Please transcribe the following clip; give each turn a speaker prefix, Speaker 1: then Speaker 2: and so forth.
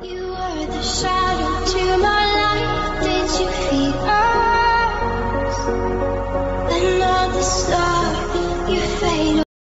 Speaker 1: You were the shadow to my light. Did you feed us? And all the stars.